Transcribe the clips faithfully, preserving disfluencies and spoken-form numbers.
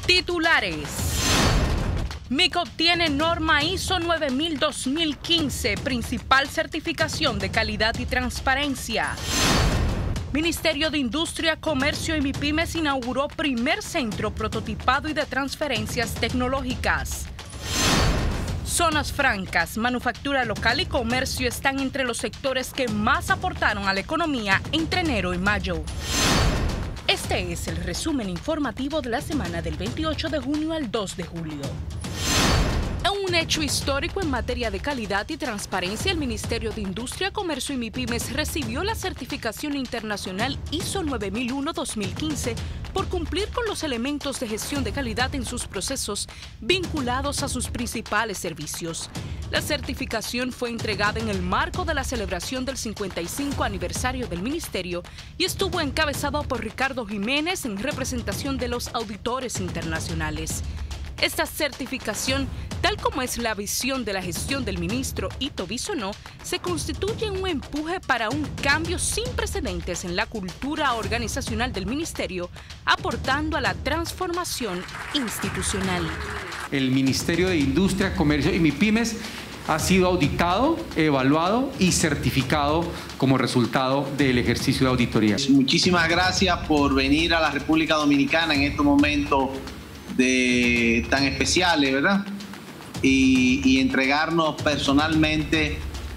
Titulares. M I C obtiene norma I S O nueve mil dos mil quince, principal certificación de calidad y transparencia. Ministerio de Industria, Comercio y MIPYMES inauguró primer centro prototipado y de transferencias tecnológicas. Zonas francas, manufactura local y comercio están entre los sectores que más aportaron a la economía entre enero y mayo. Este es el resumen informativo de la semana del veintiocho de junio al dos de julio. En un hecho histórico en materia de calidad y transparencia, el Ministerio de Industria, Comercio y MIPYMES recibió la certificación internacional I S O nueve mil uno dos mil quince por cumplir con los elementos de gestión de calidad en sus procesos vinculados a sus principales servicios. La certificación fue entregada en el marco de la celebración del cincuenta y cinco aniversario del Ministerio y estuvo encabezado por Ricardo Jiménez en representación de los auditores internacionales. Esta certificación, tal como es la visión de la gestión del ministro Ito Bisonó, se constituye un empuje para un cambio sin precedentes en la cultura organizacional del ministerio, aportando a la transformación institucional. El Ministerio de Industria, Comercio y MIPYMES ha sido auditado, evaluado y certificado como resultado del ejercicio de auditoría. Muchísimas gracias por venir a la República Dominicana en estos momentos de, tan especiales, ¿verdad? Y, y entregarnos personalmente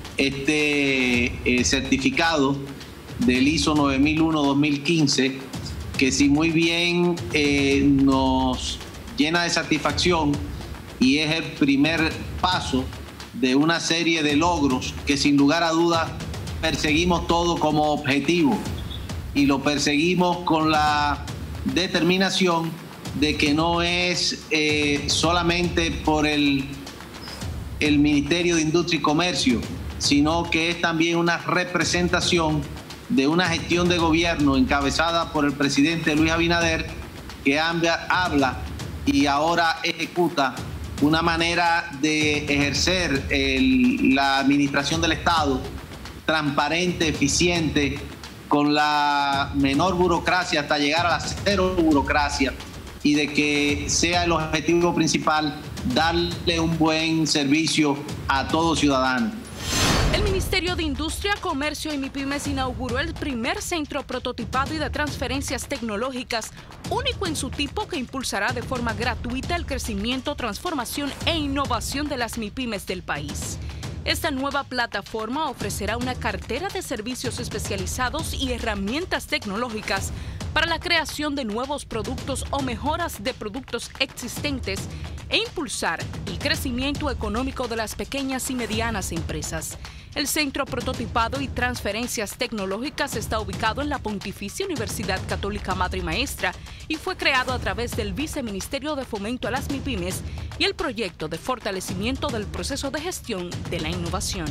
este eh, certificado del I S O nueve mil uno dos mil quince, que si muy bien eh, nos llena de satisfacción y es el primer paso de una serie de logros que sin lugar a dudas perseguimos todo como objetivo, y lo perseguimos con la determinación de que no es eh, solamente por el, el Ministerio de Industria y Comercio, sino que es también una representación de una gestión de gobierno encabezada por el presidente Luis Abinader, que habla y ahora ejecuta una manera de ejercer el, la administración del Estado transparente, eficiente, con la menor burocracia hasta llegar a la cero burocracia, y de que sea el objetivo principal darle un buen servicio a todo ciudadano. El Ministerio de Industria, Comercio y MIPYMES inauguró el primer centro prototipado y de transferencias tecnológicas, único en su tipo, que impulsará de forma gratuita el crecimiento, transformación e innovación de las MIPYMES del país. Esta nueva plataforma ofrecerá una cartera de servicios especializados y herramientas tecnológicas para la creación de nuevos productos o mejoras de productos existentes e impulsar el crecimiento económico de las pequeñas y medianas empresas. El Centro Prototipado y Transferencias Tecnológicas está ubicado en la Pontificia Universidad Católica Madre y Maestra y fue creado a través del Viceministerio de Fomento a las MIPYMES y el proyecto de fortalecimiento del proceso de gestión de la innovación.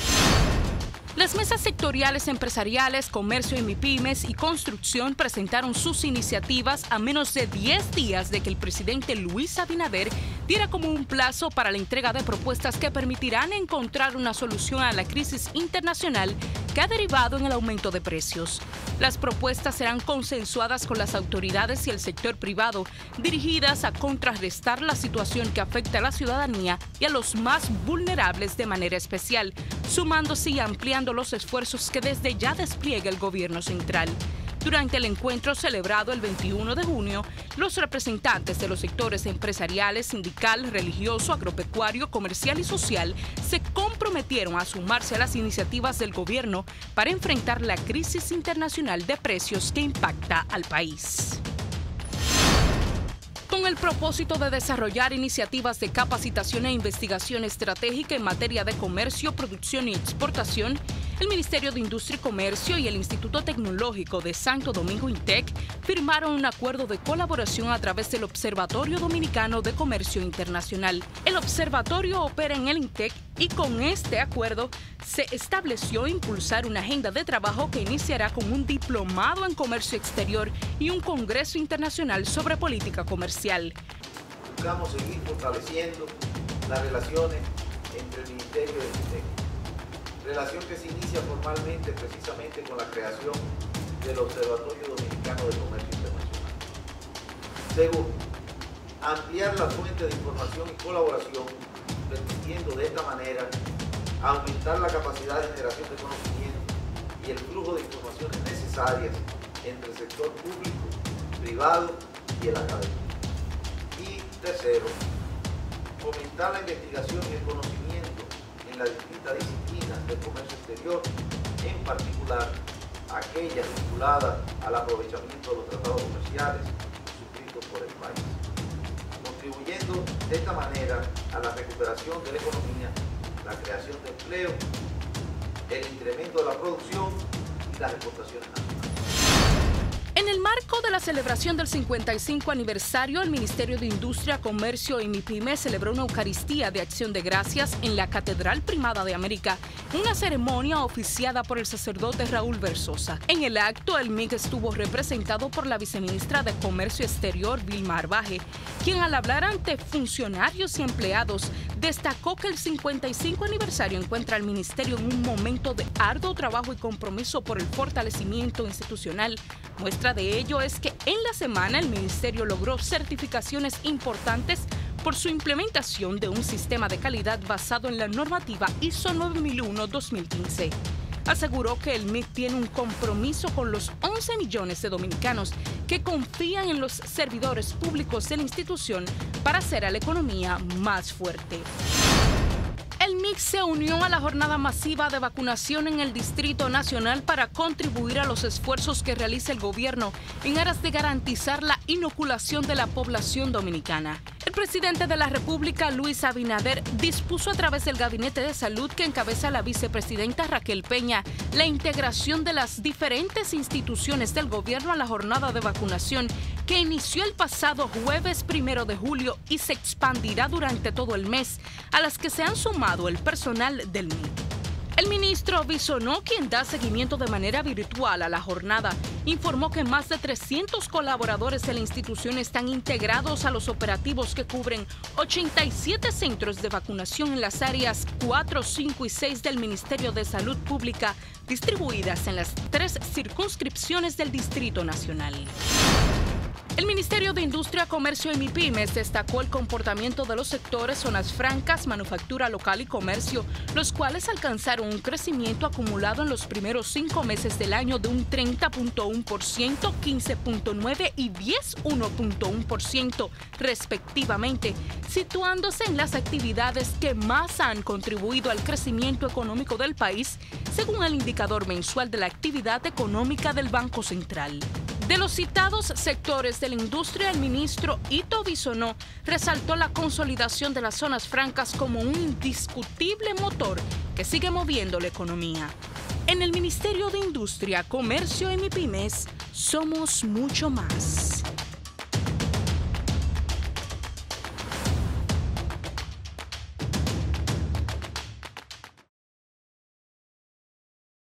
Las mesas sectoriales empresariales, comercio y MIPYMES y construcción presentaron sus iniciativas a menos de diez días de que el presidente Luis Abinader diera como un plazo para la entrega de propuestas que permitirán encontrar una solución a la crisis internacional que ha derivado en el aumento de precios. Las propuestas serán consensuadas con las autoridades y el sector privado, dirigidas a contrarrestar la situación que afecta a la ciudadanía y a los más vulnerables de manera especial, sumándose y ampliando los esfuerzos que desde ya despliega el gobierno central. Durante el encuentro celebrado el veintiuno de junio, los representantes de los sectores empresariales, sindical, religioso, agropecuario, comercial y social se comprometieron a sumarse a las iniciativas del gobierno para enfrentar la crisis internacional de precios que impacta al país. Con el propósito de desarrollar iniciativas de capacitación e investigación estratégica en materia de comercio, producción y exportación, el Ministerio de Industria y Comercio y el Instituto Tecnológico de Santo Domingo INTEC firmaron un acuerdo de colaboración a través del Observatorio Dominicano de Comercio Internacional. El observatorio opera en el INTEC y con este acuerdo se estableció impulsar una agenda de trabajo que iniciará con un diplomado en comercio exterior y un congreso internacional sobre política comercial. Buscamos seguir fortaleciendo las relaciones entre el Ministerio y el INTEC. Relación que se inicia formalmente precisamente con la creación del Observatorio Dominicano de Comercio Internacional. Segundo, ampliar la fuente de información y colaboración, permitiendo de esta manera aumentar la capacidad de generación de conocimiento y el flujo de informaciones necesarias entre el sector público, privado y el académico. Y tercero, fomentar la investigación y el conocimiento en las distintas disciplinas del comercio exterior, en particular aquellas vinculadas al aprovechamiento de los tratados comerciales suscritos por el país, contribuyendo de esta manera a la recuperación de la economía, la creación de empleo, el incremento de la producción y las exportaciones nacionales. En el marco de la celebración del cincuenta y cinco aniversario, el Ministerio de Industria, Comercio y MIPYME celebró una Eucaristía de Acción de Gracias en la Catedral Primada de América, una ceremonia oficiada por el sacerdote Raúl Versosa. En el acto, el M I C estuvo representado por la viceministra de Comercio Exterior, Vilma Arbaje, quien al hablar ante funcionarios y empleados destacó que el cincuenta y cinco aniversario encuentra al Ministerio en un momento de arduo trabajo y compromiso por el fortalecimiento institucional. Muestra de ello es que en la semana el Ministerio logró certificaciones importantes por su implementación de un sistema de calidad basado en la normativa I S O nueve mil uno dos mil quince. Aseguró que el M I C tiene un compromiso con los once millones de dominicanos que confían en los servidores públicos de la institución para hacer a la economía más fuerte. El M I C se unió a la jornada masiva de vacunación en el Distrito Nacional para contribuir a los esfuerzos que realiza el gobierno en aras de garantizar la inoculación de la población dominicana. El presidente de la República, Luis Abinader, dispuso a través del Gabinete de Salud que encabeza la vicepresidenta Raquel Peña la integración de las diferentes instituciones del gobierno a la jornada de vacunación que inició el pasado jueves primero de julio y se expandirá durante todo el mes, a las que se han sumado el personal del M I C. El ministro Bisonó, quien da seguimiento de manera virtual a la jornada, informó que más de trescientos colaboradores de la institución están integrados a los operativos que cubren ochenta y siete centros de vacunación en las áreas cuatro, cinco y seis del Ministerio de Salud Pública, distribuidas en las tres circunscripciones del Distrito Nacional. El Ministerio de Industria, Comercio y MIPYMES destacó el comportamiento de los sectores zonas francas, manufactura local y comercio, los cuales alcanzaron un crecimiento acumulado en los primeros cinco meses del año de un treinta punto uno por ciento, quince punto nueve por ciento y diez punto uno por ciento por ciento respectivamente, situándose en las actividades que más han contribuido al crecimiento económico del país, según el indicador mensual de la actividad económica del Banco Central. De los citados sectores de la industria, el ministro Ito Bisonó resaltó la consolidación de las zonas francas como un indiscutible motor que sigue moviendo la economía. En el Ministerio de Industria, Comercio y MIPYMES somos mucho más.